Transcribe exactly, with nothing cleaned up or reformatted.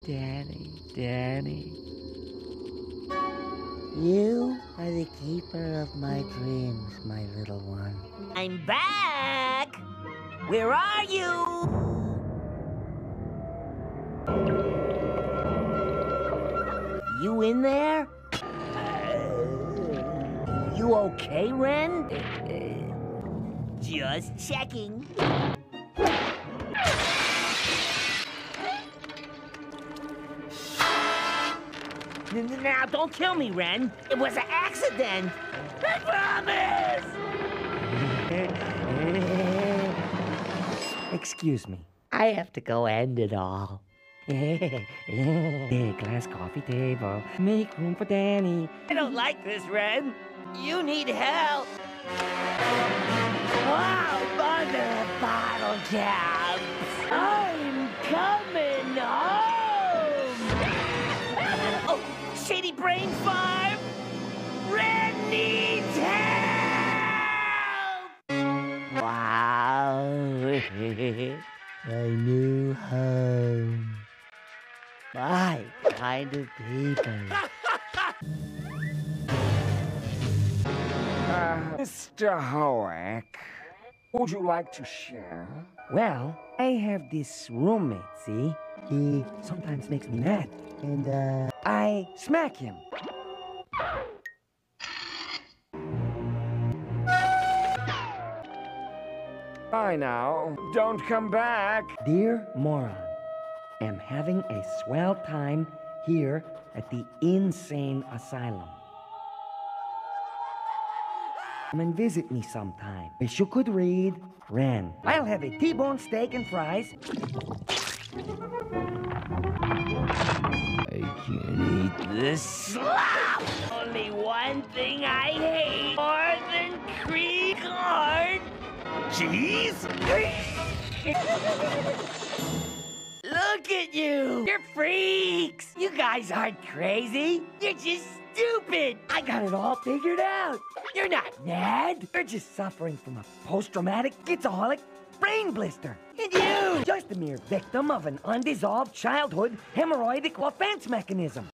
Danny, Danny. You are the keeper of my dreams, my little one. I'm back! Where are you? You in there? You okay, Ren? Just checking. Now, don't kill me, Ren. It was an accident. I promise! Excuse me. I have to go end it all. Glass coffee table. Make room for Danny. I don't like this, Ren. You need help. Wow, mother bottle caps. I'm coming home. Oh, Shady Brain Farm. Ren needs help. Wow. My new home. My kind of people. Uh, Mister Hoek, would you like to share? Well, I have this roommate, see? He sometimes makes me mad. And, uh, I smack him. Bye now. Don't come back. Dear Moron, am having a swell time here at the insane asylum. Come and visit me sometime. Wish you could read. Ren. I'll have a T-bone steak and fries. I can't eat this slop! Only one thing I hate more than cream corn. Cheese? Look at you! You're freaks! You guys aren't crazy. You're just stupid! I got it all figured out. You're not mad! You're just suffering from a post-traumatic schizaholic brain blister. And you! Just a mere victim of an undissolved childhood hemorrhoidic offense mechanism.